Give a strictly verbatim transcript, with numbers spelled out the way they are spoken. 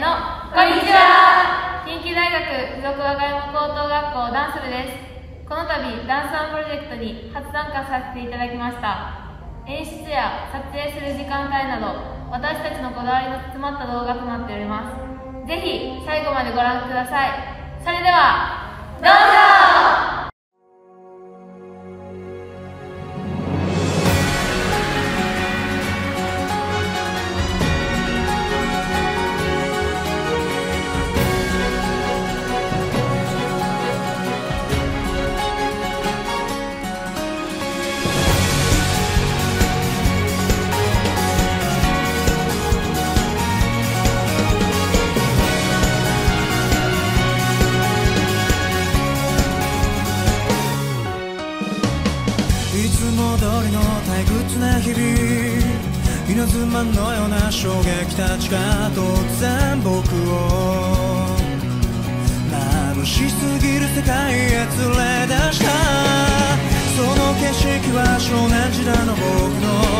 のこんにちは。近畿大学附属和歌山高等学校ダンス部です。この度ダンスワンプロジェクトに初参加させていただきました。演出や撮影する時間帯など私たちのこだわりの詰まった動画となっております。ぜひ最後までご覧ください。それではどうぞ。 いつも通りの退屈な日々、稲妻のような衝撃たちが突然僕を眩しすぎる世界へ連れ出した。その景色は少年時代の僕の